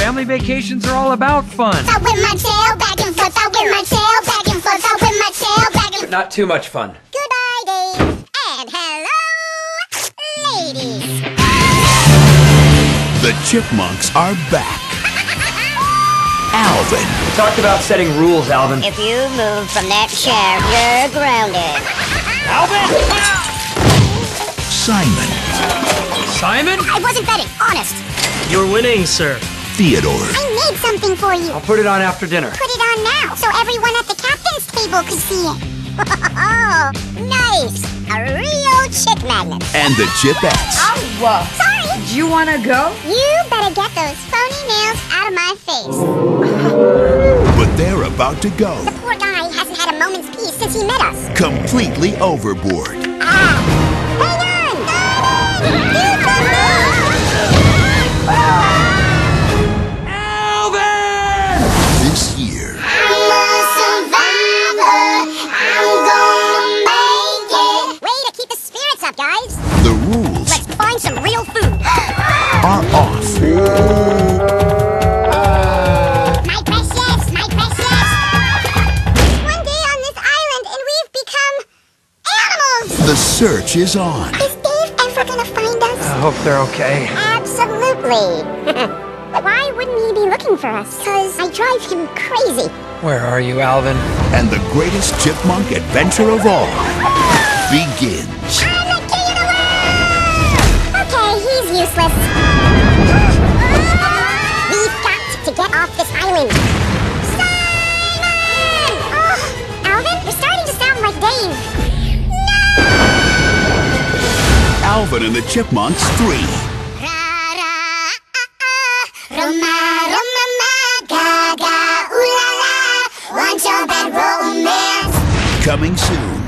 family vacations are all about fun. I whip my tail back and forth, I whip my tail back and forth, I whip my tail back and forth. Not too much fun. Goodbye, Dave. And hello, ladies. The Chipmunks are back. Alvin. We talked about setting rules, Alvin. If you move from that chair, you're grounded. Alvin! Simon. Simon? I wasn't betting, honest. You're winning, sir. Theodore. I made something for you. I'll put it on after dinner. Put it on now, so everyone at the captain's table could see it. Oh, nice. A real chick magnet. And the Chipettes. Whoa. Sorry. Do you want to go? You better get those phony nails out of my face. But they're about to go The poor guy hasn't had a moment's peace since he met us. completely overboard. Hang Alvin! This year, I'm a survivor. I'm gonna make it. Way to keep the spirits up, guys. the rules Let's find some real food. are off. My precious, my precious. One day on this island and we've become animals. The search is on. Is Dave ever gonna find us? I hope they're okay. Absolutely. Why wouldn't he be looking for us? Because I drive him crazy. Where are you, Alvin? And the greatest chipmunk adventure of all begins. I'm the king of the world! Okay, he's useless. We've got to get off this island. Simon! Oh, Alvin, you're starting to sound like Dave. Alvin and the Chipmunks 3. Roma, Roma, ma, gaga, ooh la la, want your bad romance. Coming soon.